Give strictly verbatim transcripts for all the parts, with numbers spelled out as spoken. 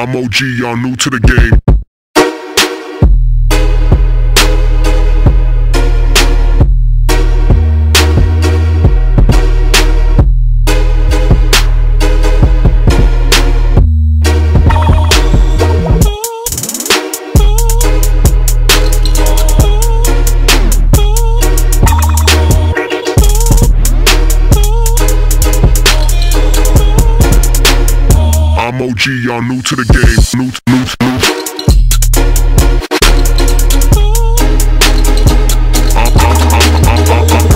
I'm O G, y'all new to the game. I'm O G, y'all new to the game. New, new, new. I'm, I'm, I'm, I'm, I'm, I'm.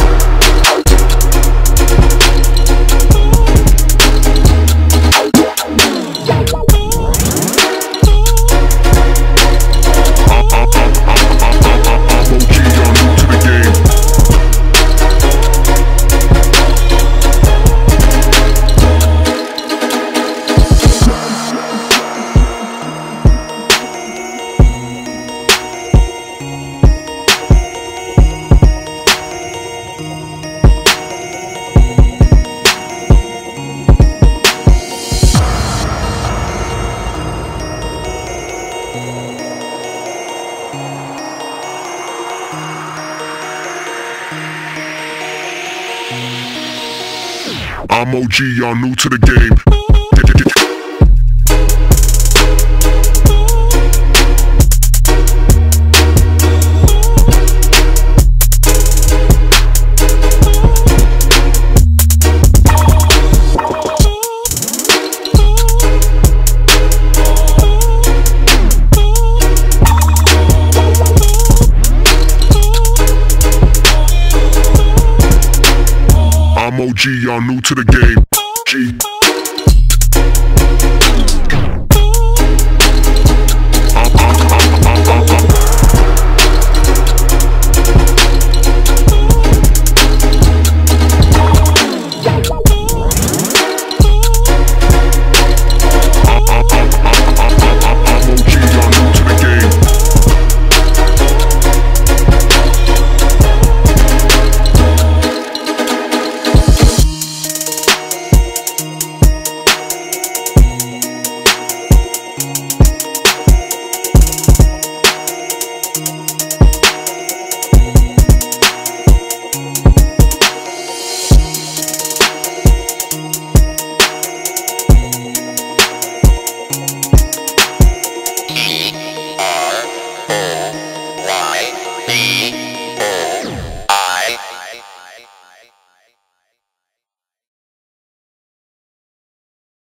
I'm O G, y'all new to the game. I'm O G, y'all new to the game. G.